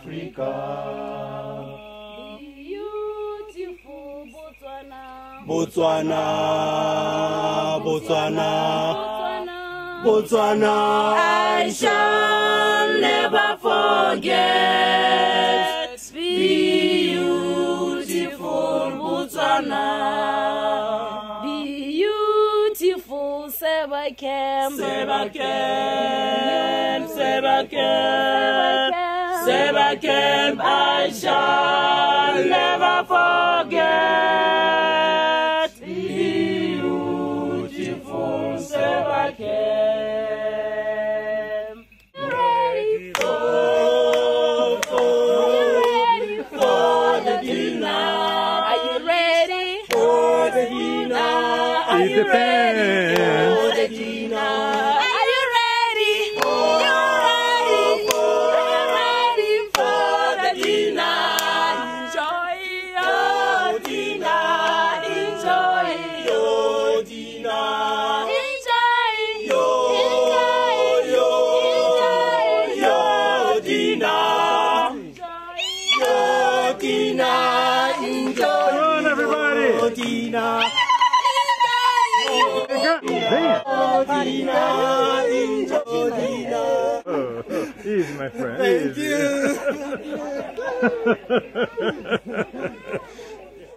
Africa. Beautiful Botswana. Botswana, Botswana, Botswana, I shall never forget. Beautiful Botswana. Beautiful Seba Camp. Seba Camp, Seba Camp, Seba Camp, I shall never forget. Beautiful Seba Camp. Ready for the dinner? Are you ready For the dinner? Are you ready For the dinner? Are you ready? You're ready. You're ready for the dinner. Enjoy your dinner. Enjoy Your dinner. Enjoy Your dinner. Your dinner. Enjoy. Come on, everybody. Your dinner. Easy, my friend. Thank Easy. you.